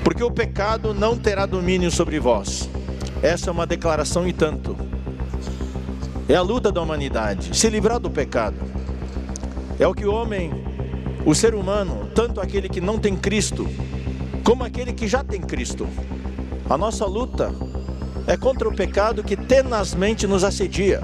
porque o pecado não terá domínio sobre vós. Essa é uma declaração e tanto. É a luta da humanidade, se livrar do pecado. É o que o homem, o ser humano, tanto aquele que não tem Cristo, como aquele que já tem Cristo. A nossa luta é contra o pecado que tenazmente nos assedia.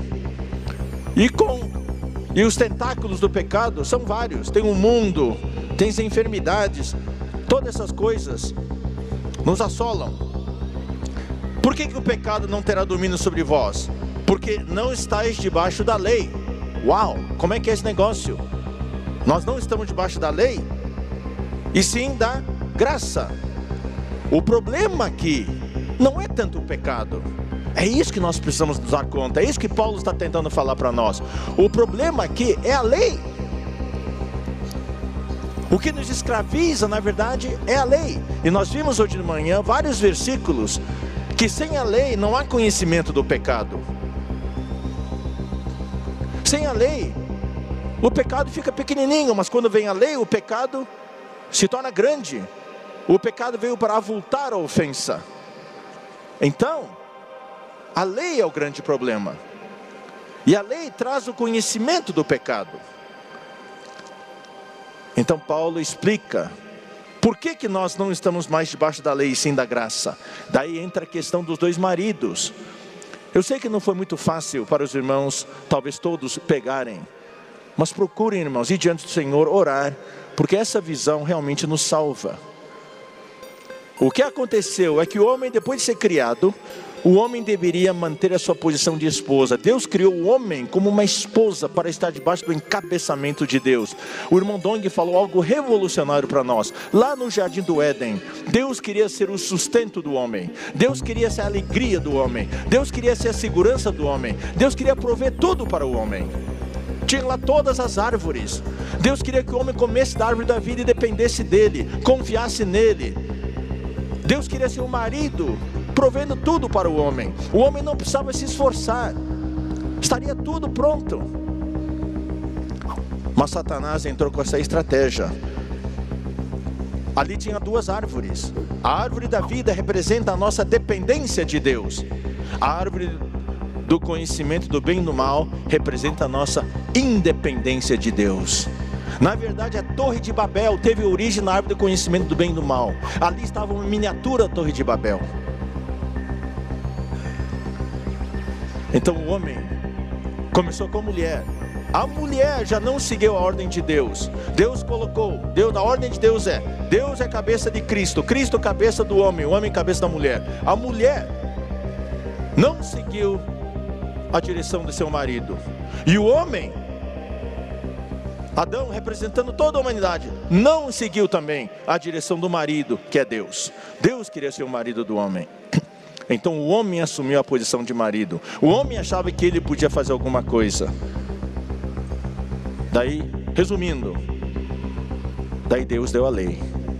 E os tentáculos do pecado são vários. Tem o mundo, tem as enfermidades, todas essas coisas nos assolam. Por que o pecado não terá domínio sobre vós? Porque não estáis debaixo da lei. Uau, como é que é esse negócio? Nós não estamos debaixo da lei, e sim da graça. O problema aqui não é tanto o pecado. É isso que nós precisamos nos dar conta. É isso que Paulo está tentando falar para nós. O problema aqui é a lei. O que nos escraviza, na verdade, é a lei. E nós vimos hoje de manhã vários versículos que sem a lei não há conhecimento do pecado. Sem a lei, o pecado fica pequenininho, mas quando vem a lei, o pecado se torna grande. O pecado veio para avultar a ofensa. Então, a lei é o grande problema. E a lei traz o conhecimento do pecado. Então Paulo explica por que nós não estamos mais debaixo da lei e sim da graça. Daí entra a questão dos dois maridos. Eu sei que não foi muito fácil para os irmãos, talvez todos pegarem, mas procurem, irmãos, ir diante do Senhor, orar, porque essa visão realmente nos salva. O que aconteceu é que o homem, depois de ser criado, o homem deveria manter a sua posição de esposa. Deus criou o homem como uma esposa para estar debaixo do encabeçamento de Deus. O irmão Dong falou algo revolucionário para nós. Lá no Jardim do Éden, Deus queria ser o sustento do homem. Deus queria ser a alegria do homem. Deus queria ser a segurança do homem. Deus queria prover tudo para o homem. Tinha lá todas as árvores. Deus queria que o homem comesse da árvore da vida e dependesse dele, confiasse nele. Deus queria ser o marido, provendo tudo para o homem. O homem não precisava se esforçar, estaria tudo pronto. Mas Satanás entrou com essa estratégia. Ali tinha duas árvores. A árvore da vida representa a nossa dependência de Deus. A árvore do conhecimento do bem e do mal representa a nossa independência de Deus. Na verdade, a Torre de Babel teve origem na árvore do conhecimento do bem e do mal. Ali estava uma miniatura Torre de Babel. Então o homem começou com a mulher. A mulher já não seguiu a ordem de Deus. Deus colocou, a ordem de Deus é: Deus é cabeça de Cristo, Cristo cabeça do homem, o homem cabeça da mulher. A mulher não seguiu a direção do seu marido. E o homem, Adão, representando toda a humanidade, não seguiu também a direção do marido, que é Deus. Deus queria ser o marido do homem. Então o homem assumiu a posição de marido. O homem achava que ele podia fazer alguma coisa. Daí, resumindo, daí Deus deu a lei.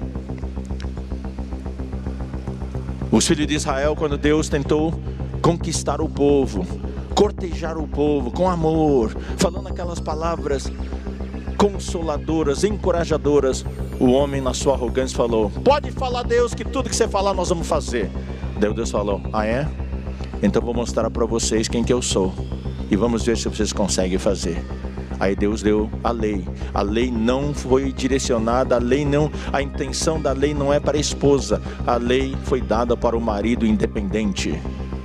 Os filhos de Israel, quando Deus tentou conquistar o povo, cortejar o povo com amor, falando aquelas palavras consoladoras, encorajadoras, o homem na sua arrogância falou: pode falar, Deus, que tudo que você falar nós vamos fazer. Daí Deus falou: ah é? Então vou mostrar para vocês quem que eu sou, e vamos ver se vocês conseguem fazer. Aí Deus deu a lei. A lei não foi direcionada, a intenção da lei não é para a esposa. A lei foi dada para o marido independente.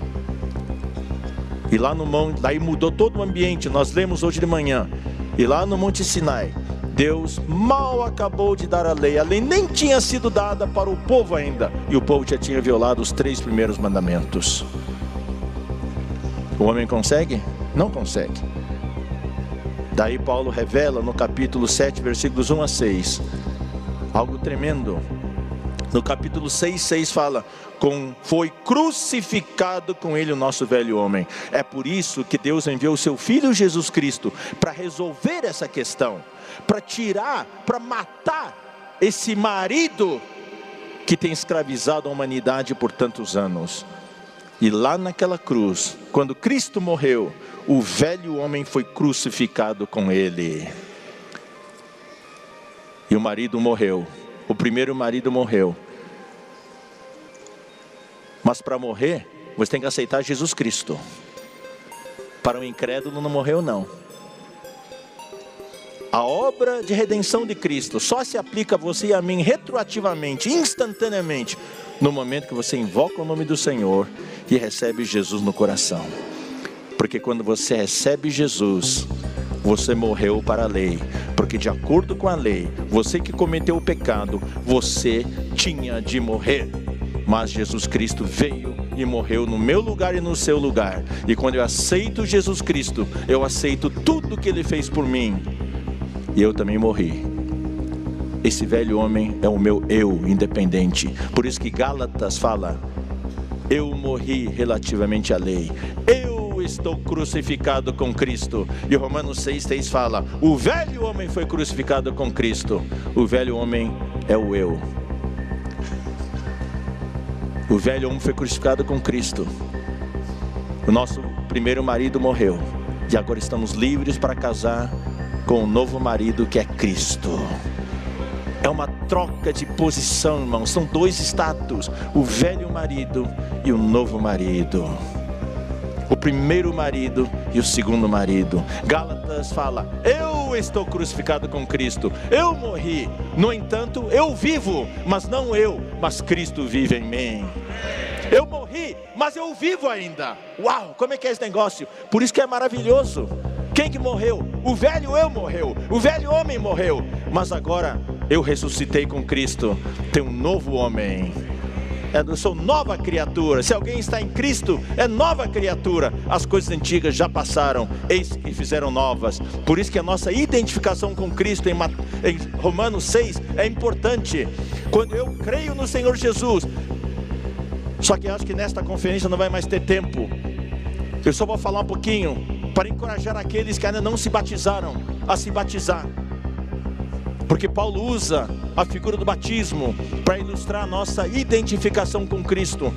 E lá no monte, daí mudou todo o ambiente. Nós lemos hoje de manhã. E lá no Monte Sinai, Deus mal acabou de dar a lei nem tinha sido dada para o povo ainda, e o povo já tinha violado os 3 primeiros mandamentos. O homem consegue? Não consegue. Daí Paulo revela no capítulo 7, versículos 1 a 6, algo tremendo. No capítulo 6 fala: foi crucificado com ele o nosso velho homem. É por isso que Deus enviou o seu Filho Jesus Cristo, para resolver essa questão, para tirar, para matar esse marido que tem escravizado a humanidade por tantos anos. E lá naquela cruz, quando Cristo morreu, o velho homem foi crucificado com ele. E o marido morreu. O primeiro marido morreu. Mas para morrer, você tem que aceitar Jesus Cristo. Para o incrédulo não morreu não. A obra de redenção de Cristo só se aplica a você e a mim retroativamente, instantaneamente, no momento que você invoca o nome do Senhor e recebe Jesus no coração. Porque quando você recebe Jesus, você morreu para a lei. Porque de acordo com a lei, você que cometeu o pecado, você tinha de morrer. Mas Jesus Cristo veio e morreu no meu lugar e no seu lugar. E quando eu aceito Jesus Cristo, eu aceito tudo que Ele fez por mim. E eu também morri. Esse velho homem é o meu eu independente. Por isso que Gálatas fala: eu morri relativamente à lei. Eu estou crucificado com Cristo. E Romanos 6,3 fala: o velho homem foi crucificado com Cristo. O velho homem é o eu. O velho homem foi crucificado com Cristo. O nosso primeiro marido morreu. E agora estamos livres para casar com o novo marido, que é Cristo. É uma troca de posição, irmãos. São dois status: o velho marido e o novo marido. O primeiro marido e o segundo marido. Gálatas fala: eu estou crucificado com Cristo. Eu morri, no entanto eu vivo. Mas não eu, mas Cristo vive em mim. Eu morri, mas eu vivo ainda. Uau, como é que é esse negócio? Por isso que é maravilhoso. Quem que morreu? O velho eu morreu. O velho homem morreu. Mas agora eu ressuscitei com Cristo. Tem um novo homem. Eu sou nova criatura. Se alguém está em Cristo, é nova criatura. As coisas antigas já passaram, eis que fizeram novas. Por isso que a nossa identificação com Cristo em Romanos 6 é importante. Quando eu creio no Senhor Jesus. Só que eu acho que nesta conferência não vai mais ter tempo. Eu só vou falar um pouquinho para encorajar aqueles que ainda não se batizaram a se batizar. Porque Paulo usa a figura do batismo para ilustrar a nossa identificação com Cristo.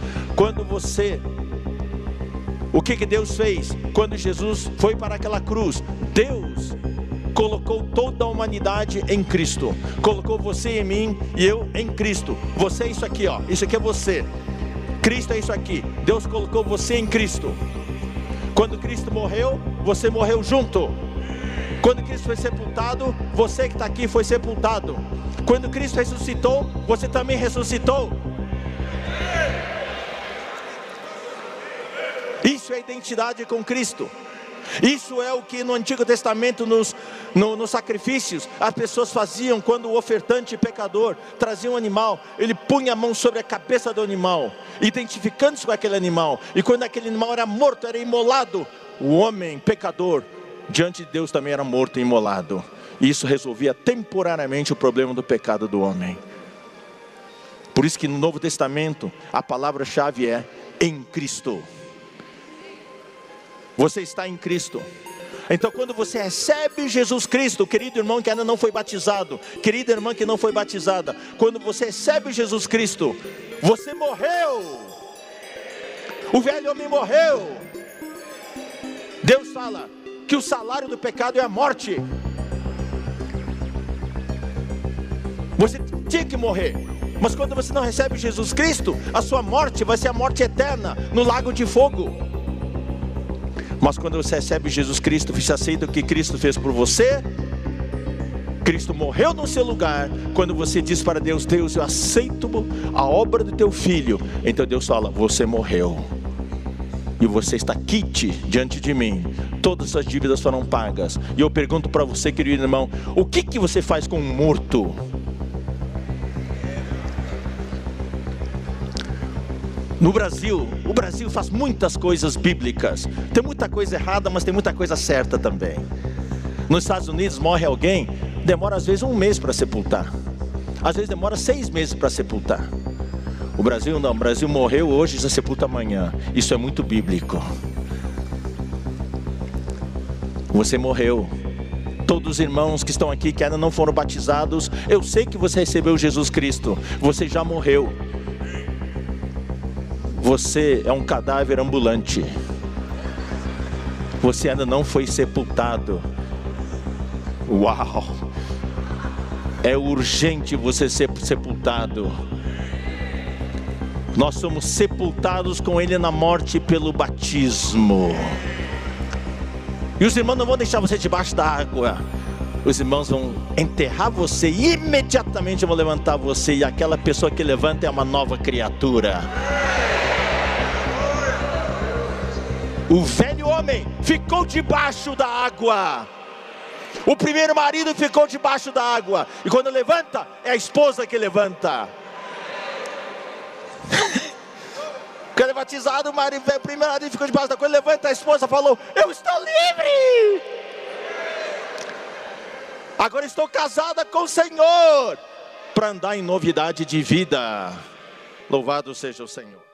O que Deus fez? Quando Jesus foi para aquela cruz, Deus colocou toda a humanidade em Cristo. Colocou você em mim e eu em Cristo. Você é isso aqui, ó. Isso aqui é você. Cristo é isso aqui. Deus colocou você em Cristo. Quando Cristo morreu, você morreu junto. Quando Cristo foi sepultado, você que está aqui foi sepultado. Quando Cristo ressuscitou, você também ressuscitou. Isso é identidade com Cristo. Isso é o que no Antigo Testamento, nos sacrifícios, as pessoas faziam quando o ofertante pecador trazia um animal. Ele punha a mão sobre a cabeça do animal, identificando-se com aquele animal. E quando aquele animal era morto, era imolado, o homem pecador diante de Deus também era morto e imolado. E isso resolvia temporariamente o problema do pecado do homem. Por isso que no Novo Testamento a palavra-chave é em Cristo. Você está em Cristo. Então quando você recebe Jesus Cristo, querido irmão que ainda não foi batizado, querida irmã que não foi batizada, quando você recebe Jesus Cristo, você morreu. O velho homem morreu. Deus fala que o salário do pecado é a morte. Você tinha que morrer. Mas quando você não recebe Jesus Cristo, a sua morte vai ser a morte eterna no lago de fogo. Mas quando você recebe Jesus Cristo, você aceita o que Cristo fez por você. Cristo morreu no seu lugar. Quando você diz para Deus: Deus, eu aceito a obra do teu filho, então Deus fala: você morreu e você está quite diante de mim. Todas as dívidas foram pagas. E eu pergunto para você, querido irmão, o que você faz com um morto? No Brasil, o Brasil faz muitas coisas bíblicas. Tem muita coisa errada, mas tem muita coisa certa também. Nos Estados Unidos morre alguém, demora às vezes 1 mês para sepultar. Às vezes demora 6 meses para sepultar. O Brasil não, o Brasil morreu hoje e já sepulta amanhã. Isso é muito bíblico. Você morreu. Todos os irmãos que estão aqui que ainda não foram batizados, eu sei que você recebeu Jesus Cristo. Você já morreu. Você é um cadáver ambulante. Você ainda não foi sepultado. Uau! É urgente você ser sepultado. Nós somos sepultados com Ele na morte pelo batismo. E os irmãos não vão deixar você debaixo da água. Os irmãos vão enterrar você e imediatamente vão levantar você. E aquela pessoa que levanta é uma nova criatura. O velho homem ficou debaixo da água. O primeiro marido ficou debaixo da água. E quando levanta, é a esposa que levanta. Quando é batizado, o primeiro marido ficou debaixo da água. Quando levanta, a esposa falou: eu estou livre. Agora estou casada com o Senhor, para andar em novidade de vida. Louvado seja o Senhor.